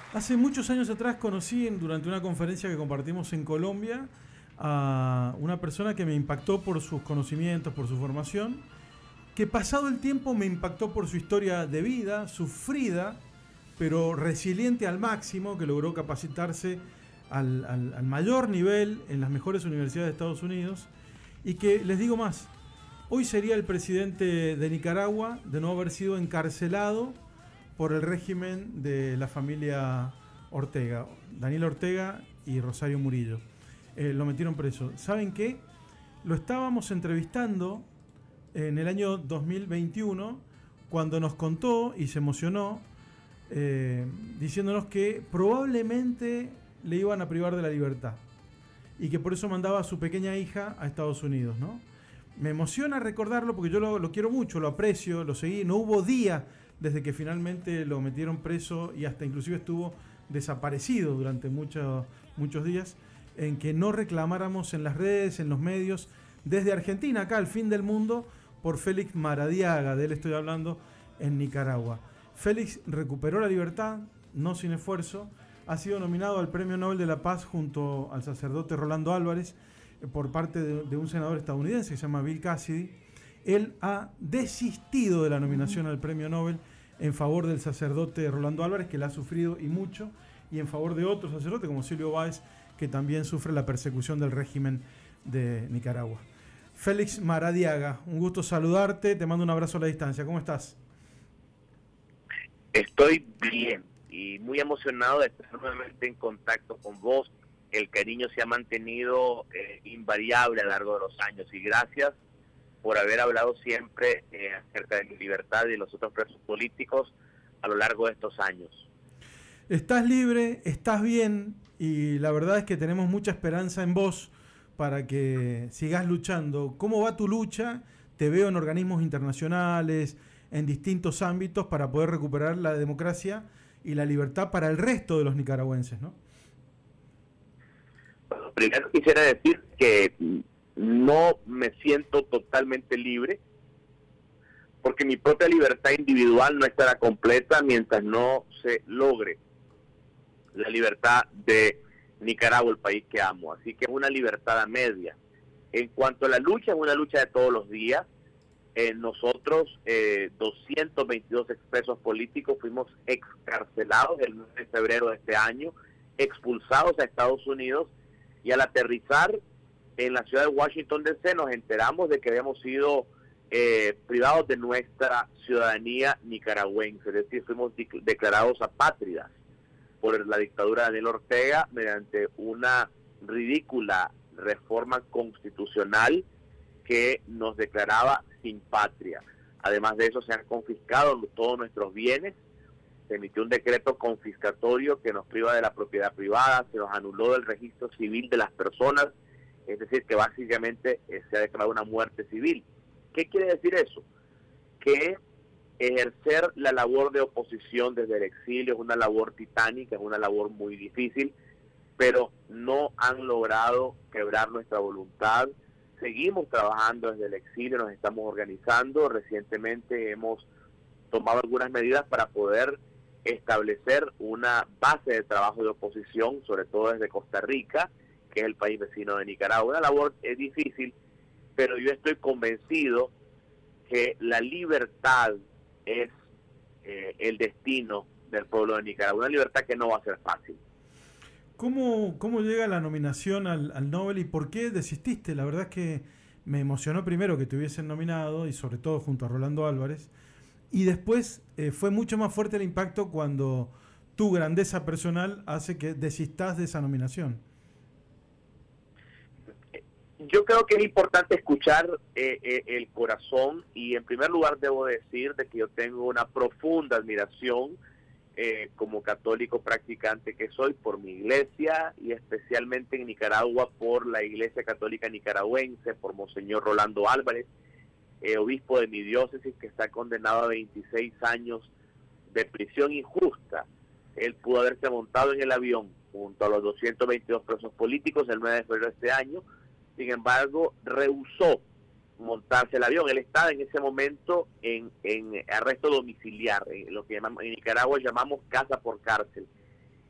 Hace muchos años atrás conocí durante una conferencia que compartimos en Colombia a una persona que me impactó por sus conocimientos, por su formación, que pasado el tiempo me impactó por su historia de vida, sufrida, pero resiliente al máximo, que logró capacitarse al mayor nivel en las mejores universidades de Estados Unidos y que, les digo más, hoy sería el presidente de Nicaragua de no haber sido encarcelado por el régimen de la familia Ortega, Daniel Ortega y Rosario Murillo. Lo metieron preso. ¿Saben qué? Lo estábamos entrevistando en el año 2021 cuando nos contó y se emocionó diciéndonos que probablemente le iban a privar de la libertad y que por eso mandaba a su pequeña hija a Estados Unidos, ¿no? Me emociona recordarlo porque yo lo quiero mucho, lo aprecio, lo seguí. No hubo día desde que finalmente lo metieron preso y hasta inclusive estuvo desaparecido durante muchos días en que no reclamáramos en las redes, en los medios, desde Argentina, acá al fin del mundo, por Félix Maradiaga, de él estoy hablando, en Nicaragua. Félix recuperó la libertad, no sin esfuerzo, ha sido nominado al Premio Nobel de la Paz junto al sacerdote Rolando Álvarez por parte de un senador estadounidense que se llama Bill Cassidy. Él ha desistido de la nominación al Premio Nobel en favor del sacerdote Rolando Álvarez, que la ha sufrido y mucho, y en favor de otro sacerdote como Silvio Báez, que también sufre la persecución del régimen de Nicaragua. Félix Maradiaga, un gusto saludarte, te mando un abrazo a la distancia. ¿Cómo estás? Estoy bien y muy emocionado de estar nuevamente en contacto con vos. El cariño se ha mantenido invariable a lo largo de los años y gracias por haber hablado siempre acerca de mi libertad y de los otros presos políticos a lo largo de estos años. Estás libre, estás bien y la verdad es que tenemos mucha esperanza en vos para que sigas luchando. ¿Cómo va tu lucha? Te veo en organismos internacionales, en distintos ámbitos para poder recuperar la democracia y la libertad para el resto de los nicaragüenses, ¿no? Bueno, primero quisiera decir que no me siento totalmente libre porque mi propia libertad individual no estará completa mientras no se logre la libertad de Nicaragua, el país que amo. Así que es una libertad a media. En cuanto a la lucha, es una lucha de todos los días. Nosotros, 222 expresos políticos, fuimos excarcelados el 9 de febrero de este año, expulsados a Estados Unidos, y al aterrizar en la ciudad de Washington DC nos enteramos de que habíamos sido privados de nuestra ciudadanía nicaragüense, es decir, fuimos declarados apátridas por la dictadura de Daniel Ortega mediante una ridícula reforma constitucional que nos declaraba sin patria. Además de eso, se han confiscado todos nuestros bienes, se emitió un decreto confiscatorio que nos priva de la propiedad privada, se nos anuló del registro civil de las personas, es decir, que básicamente se ha declarado una muerte civil. ¿Qué quiere decir eso? Que ejercer la labor de oposición desde el exilio es una labor titánica, es una labor muy difícil, pero no han logrado quebrar nuestra voluntad. Seguimos trabajando desde el exilio, nos estamos organizando. Recientemente hemos tomado algunas medidas para poder establecer una base de trabajo de oposición, sobre todo desde Costa Rica, que es el país vecino de Nicaragua. Una labor es difícil, pero yo estoy convencido que la libertad es el destino del pueblo de Nicaragua, una libertad que no va a ser fácil. ¿Cómo llega la nominación al Nobel y por qué desististe? La verdad es que me emocionó primero que te hubiesen nominado y sobre todo junto a Rolando Álvarez. Y después fue mucho más fuerte el impacto cuando tu grandeza personal hace que desistas de esa nominación. Yo creo que es importante escuchar el corazón y en primer lugar debo decir de que yo tengo una profunda admiración como católico practicante que soy por mi iglesia y especialmente en Nicaragua por la Iglesia Católica Nicaragüense, por Monseñor Rolando Álvarez, obispo de mi diócesis que está condenado a 26 años de prisión injusta. Él pudo haberse montado en el avión junto a los 222 presos políticos el 9 de febrero de este año, sin embargo rehusó montarse el avión. Él estaba en ese momento en arresto domiciliar, en lo que en Nicaragua llamamos casa por cárcel.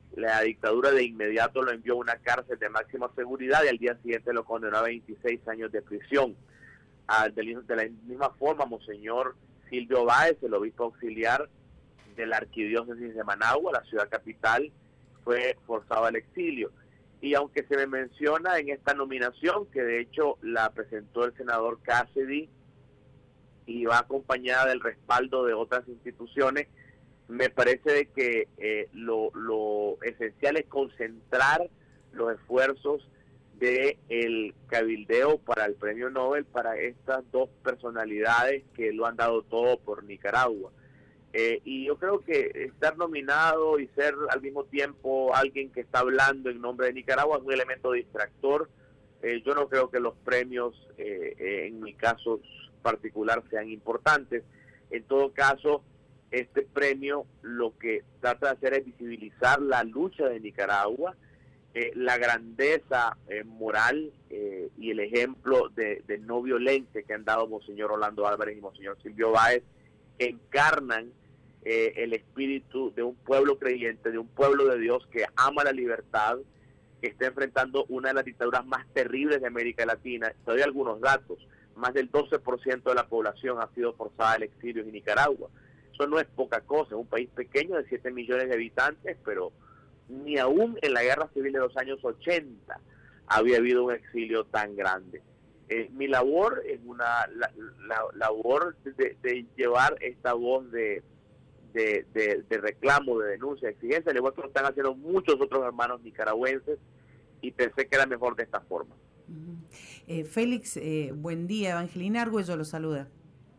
la dictadura de inmediato lo envió a una cárcel de máxima seguridad y al día siguiente lo condenó a 26 años de prisión. De la misma forma, Monseñor Silvio Báez, el obispo auxiliar de la arquidiócesis de Managua, la ciudad capital, fue forzado al exilio. Y aunque se me menciona en esta nominación, que de hecho la presentó el senador Cassidy y va acompañada del respaldo de otras instituciones, me parece de que lo esencial es concentrar los esfuerzos del cabildeo para el premio Nobel para estas dos personalidades que lo han dado todo por Nicaragua. Y yo creo que estar nominado y ser al mismo tiempo alguien que está hablando en nombre de Nicaragua es un elemento distractor. Yo no creo que los premios, en mi caso particular, sean importantes. En todo caso, este premio lo que trata de hacer es visibilizar la lucha de Nicaragua, la grandeza moral y el ejemplo de no violencia que han dado Monseñor Orlando Álvarez y Monseñor Silvio Báez, que encarnan el espíritu de un pueblo creyente, de un pueblo de Dios que ama la libertad, que está enfrentando una de las dictaduras más terribles de América Latina. Te doy algunos datos: más del 12% de la población ha sido forzada al exilio en Nicaragua. Eso no es poca cosa, es un país pequeño de 7 millones de habitantes, pero ni aún en la guerra civil de los años 80 había habido un exilio tan grande. Mi labor es una labor de llevar esta voz de reclamo, de denuncia, de exigencia, al igual que lo están haciendo muchos otros hermanos nicaragüenses, y pensé que era mejor de esta forma. Félix, buen día. Evangelina Argüello lo saluda.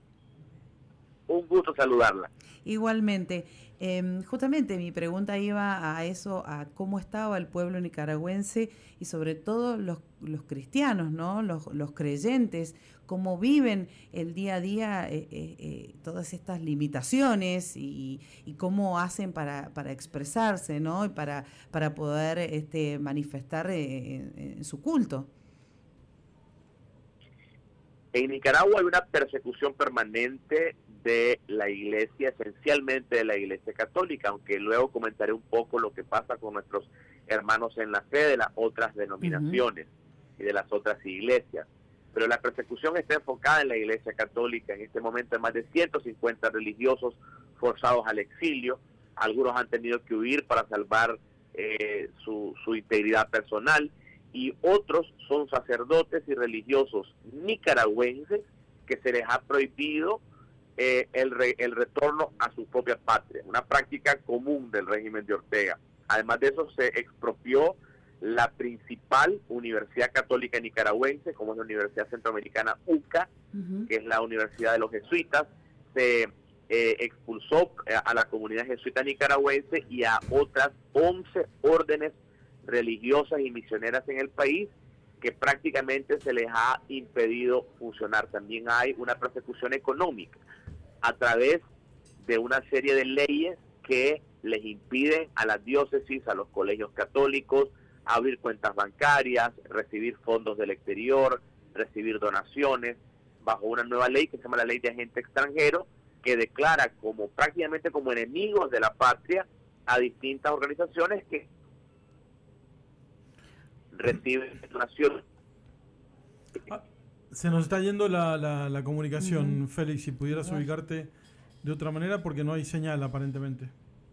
Un gusto saludarla. Igualmente. Justamente mi pregunta iba a eso, a cómo estaba el pueblo nicaragüense y sobre todo los cristianos, ¿no? Los creyentes, cómo viven el día a día todas estas limitaciones y cómo hacen para expresarse, ¿no? Y para poder manifestar en su culto. En Nicaragua hay una persecución permanente de la iglesia, esencialmente de la iglesia católica, aunque luego comentaré un poco lo que pasa con nuestros hermanos en la fe de las otras denominaciones y de las otras iglesias. Pero la persecución está enfocada en la iglesia católica. En este momento hay más de 150 religiosos forzados al exilio. Algunos han tenido que huir para salvar su integridad personal, y otros son sacerdotes y religiosos nicaragüenses que se les ha prohibido el retorno a su propia patria, una práctica común del régimen de Ortega. Además de eso, se expropió la principal universidad católica nicaragüense, como es la Universidad Centroamericana UCA, que es la Universidad de los Jesuitas. Se expulsó a la comunidad jesuita nicaragüense y a otras 11 órdenes religiosas y misioneras en el país, que prácticamente se les ha impedido funcionar. También hay una persecución económica a través de una serie de leyes que les impiden a las diócesis, a los colegios católicos, abrir cuentas bancarias, recibir fondos del exterior, recibir donaciones, bajo una nueva ley que se llama la Ley de Agente Extranjero, que declara como prácticamente como enemigos de la patria a distintas organizaciones que reciben donaciones. Se nos está yendo la comunicación, Félix, si pudieras ubicarte de otra manera, porque no hay señal aparentemente.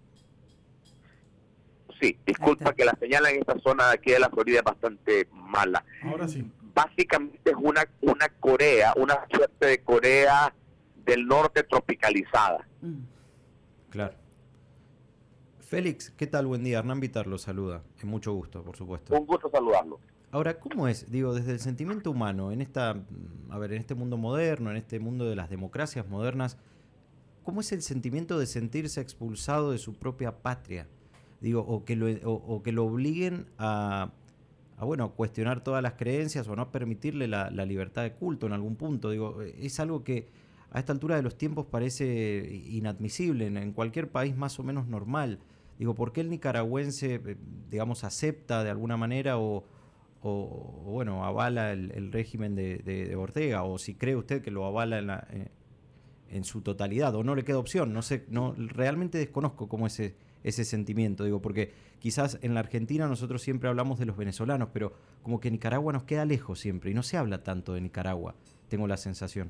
Sí, disculpa que la señal en esta zona de aquí de la Florida es bastante mala. Ahora sí. Básicamente es una Corea, una suerte de Corea del Norte tropicalizada. Claro. Félix, ¿qué tal? Buen día. Hernán Vitar lo saluda. Es mucho gusto, por supuesto. Un gusto saludarlo. Ahora, ¿cómo es, desde el sentimiento humano, en este mundo moderno, en este mundo de las democracias modernas, cómo es el sentimiento de sentirse expulsado de su propia patria? O que lo obliguen a cuestionar todas las creencias o no permitirle la libertad de culto en algún punto. Es algo que a esta altura de los tiempos parece inadmisible en cualquier país más o menos normal. ¿Por qué el nicaragüense, acepta de alguna manera o avala el régimen de Ortega? O si cree usted que lo avala en su totalidad, o no le queda opción. No sé, realmente desconozco cómo es ese sentimiento, digo, porque quizás en la Argentina nosotros siempre hablamos de los venezolanos, pero como que Nicaragua nos queda lejos siempre y no se habla tanto de Nicaragua, tengo la sensación.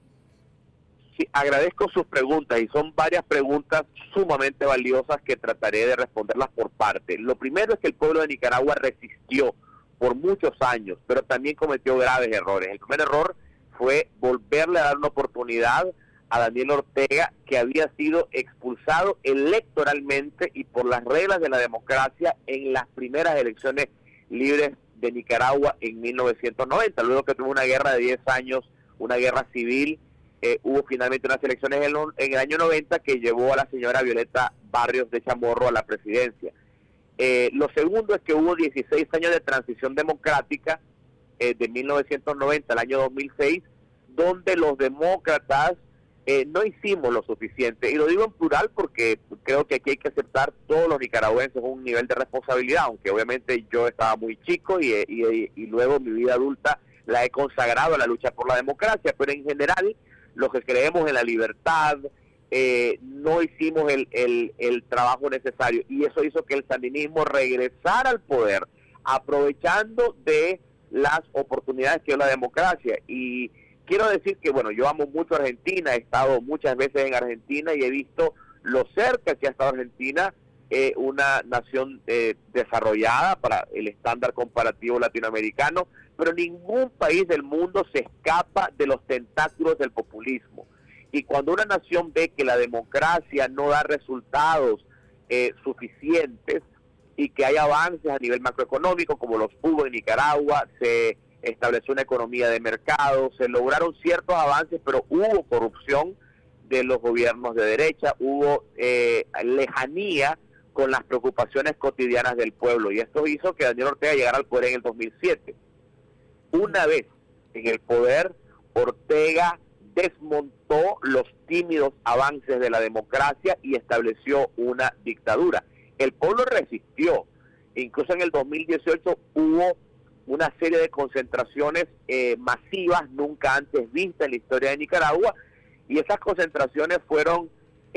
Sí, agradezco sus preguntas y son varias preguntas sumamente valiosas que trataré de responderlas por parte. Lo primero es que el pueblo de Nicaragua resistió por muchos años, pero también cometió graves errores. El primer error fue volverle a dar una oportunidad a Daniel Ortega, que había sido expulsado electoralmente y por las reglas de la democracia en las primeras elecciones libres de Nicaragua en 1990. Luego que tuvo una guerra de 10 años, una guerra civil, hubo finalmente unas elecciones en el año 90 que llevó a la señora Violeta Barrios de Chamorro a la presidencia. Lo segundo es que hubo 16 años de transición democrática de 1990 al año 2006, donde los demócratas no hicimos lo suficiente. Y lo digo en plural porque creo que aquí hay que aceptar todos los nicaragüenses un nivel de responsabilidad, aunque obviamente yo estaba muy chico y luego mi vida adulta la he consagrado a la lucha por la democracia, pero en general los que creemos en la libertad no hicimos el trabajo necesario, y eso hizo que el sandinismo regresara al poder aprovechando de las oportunidades que dio la democracia. Y quiero decir que, bueno, yo amo mucho Argentina, he estado muchas veces en Argentina y he visto lo cerca que ha estado Argentina, una nación desarrollada para el estándar comparativo latinoamericano, pero ningún país del mundo se escapa de los tentáculos del populismo. Y cuando una nación ve que la democracia no da resultados suficientes y que hay avances a nivel macroeconómico, como los hubo en Nicaragua, se estableció una economía de mercado, se lograron ciertos avances, pero hubo corrupción de los gobiernos de derecha, hubo lejanía con las preocupaciones cotidianas del pueblo, y esto hizo que Daniel Ortega llegara al poder en el 2007. Una vez en el poder, Ortega desmontó los tímidos avances de la democracia y estableció una dictadura. El pueblo resistió, incluso en el 2018 hubo una serie de concentraciones masivas nunca antes vistas en la historia de Nicaragua, y esas concentraciones fueron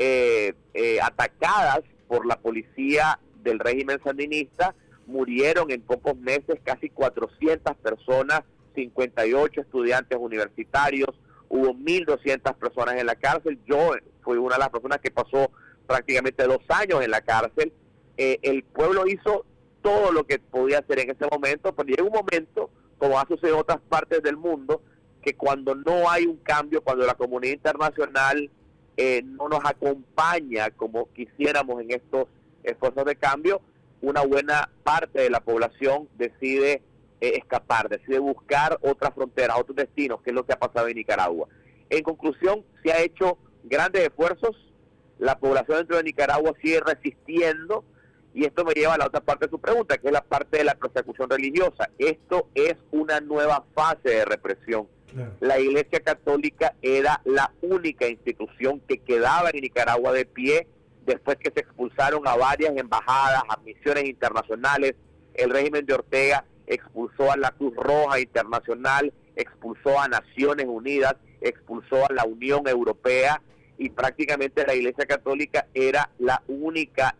atacadas por la policía del régimen sandinista. Murieron en pocos meses casi 400 personas, 58 estudiantes universitarios, hubo 1.200 personas en la cárcel. Yo fui una de las personas que pasó prácticamente 2 años en la cárcel. El pueblo hizo todo lo que podía hacer en ese momento, pero llega un momento, como ha sucedido en otras partes del mundo, que cuando no hay un cambio, cuando la comunidad internacional no nos acompaña como quisiéramos en estos esfuerzos de cambio, una buena parte de la población decide escapar, decide buscar otras fronteras, otros destinos, que es lo que ha pasado en Nicaragua. En conclusión, se ha hecho grandes esfuerzos, la población dentro de Nicaragua sigue resistiendo, y esto me lleva a la otra parte de su pregunta, que es la parte de la persecución religiosa. Esto es una nueva fase de represión. Claro. La Iglesia Católica era la única institución que quedaba en Nicaragua de pie después que se expulsaron a varias embajadas, a misiones internacionales. El régimen de Ortega expulsó a la Cruz Roja Internacional, expulsó a Naciones Unidas, expulsó a la Unión Europea, y prácticamente la Iglesia Católica era la única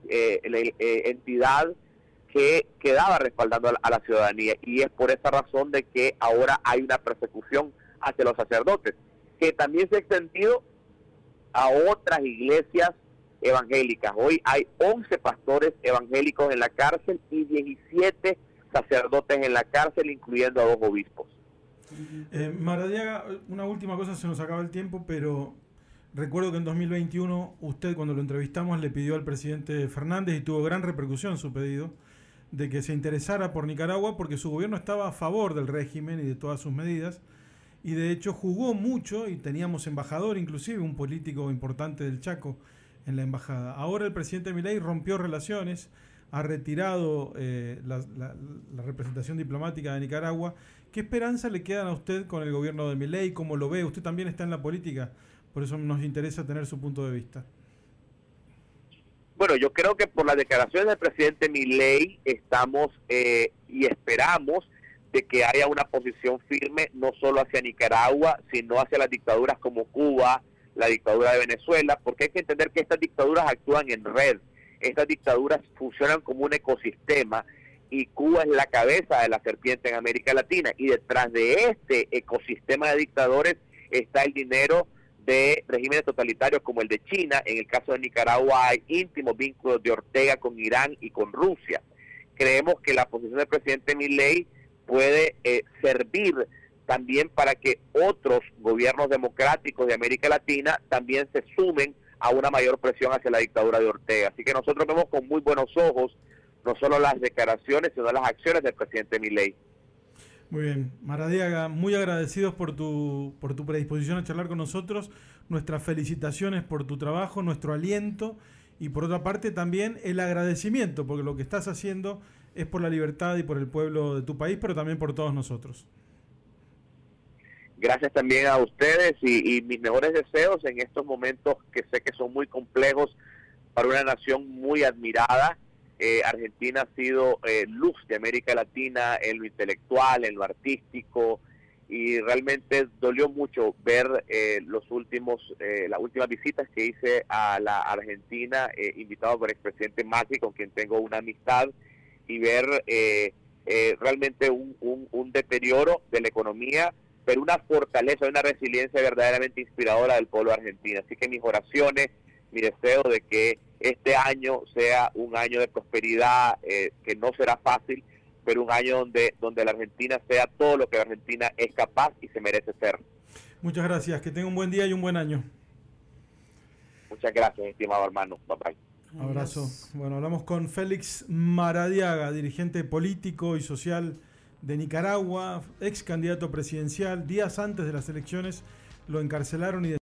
entidad que quedaba respaldando a la ciudadanía, y es por esa razón de que ahora hay una persecución hacia los sacerdotes, que también se ha extendido a otras iglesias evangélicas. Hoy hay 11 pastores evangélicos en la cárcel y 17 sacerdotes en la cárcel, incluyendo a 2 obispos. Maradiaga, una última cosa, se nos acaba el tiempo, pero recuerdo que en 2021 usted, cuando lo entrevistamos, le pidió al presidente Fernández, y tuvo gran repercusión su pedido, de que se interesara por Nicaragua porque su gobierno estaba a favor del régimen y de todas sus medidas, y de hecho jugó mucho, y teníamos embajador, inclusive un político importante del Chaco en la embajada. Ahora el presidente Milei rompió relaciones, ha retirado la representación diplomática de Nicaragua. ¿Qué esperanza le quedan a usted con el gobierno de Milei? ¿Cómo lo ve? Usted también está en la política, por eso nos interesa tener su punto de vista. Bueno, yo creo que por las declaraciones del presidente Milei estamos y esperamos de que haya una posición firme no solo hacia Nicaragua, sino hacia las dictaduras como Cuba, la dictadura de Venezuela, porque hay que entender que estas dictaduras actúan en red, estas dictaduras funcionan como un ecosistema y Cuba es la cabeza de la serpiente en América Latina, y detrás de este ecosistema de dictadores está el dinero de regímenes totalitarios como el de China. En el caso de Nicaragua hay íntimos vínculos de Ortega con Irán y con Rusia. Creemos que la posición del presidente Milei puede servir también para que otros gobiernos democráticos de América Latina también se sumen a una mayor presión hacia la dictadura de Ortega. Así que nosotros vemos con muy buenos ojos no solo las declaraciones, sino las acciones del presidente Milei. Muy bien, Maradiaga, muy agradecidos por tu predisposición a charlar con nosotros, nuestras felicitaciones por tu trabajo, nuestro aliento y por otra parte también el agradecimiento, porque lo que estás haciendo es por la libertad y por el pueblo de tu país, pero también por todos nosotros. Gracias también a ustedes y mis mejores deseos en estos momentos que sé que son muy complejos para una nación muy admirada. Argentina ha sido luz de América Latina en lo intelectual, en lo artístico, y realmente dolió mucho ver las últimas visitas que hice a la Argentina, invitado por el expresidente Macri, con quien tengo una amistad, y ver realmente un deterioro de la economía, pero una fortaleza, una resiliencia verdaderamente inspiradora del pueblo argentino. Así que mis oraciones, mi deseo de que este año sea un año de prosperidad, que no será fácil, pero un año donde la Argentina sea todo lo que la Argentina es capaz y se merece ser. Muchas gracias, que tenga un buen día y un buen año. Muchas gracias, estimado hermano. Bye bye. Abrazo. Bueno, hablamos con Félix Maradiaga, dirigente político y social de Nicaragua, ex candidato presidencial. Días antes de las elecciones lo encarcelaron y